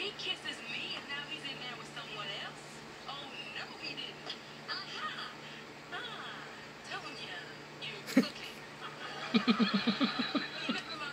He kisses me and now he's in there with someone else? Oh, no, he didn't. Aha! Ah, Tonya, you're cooking. You never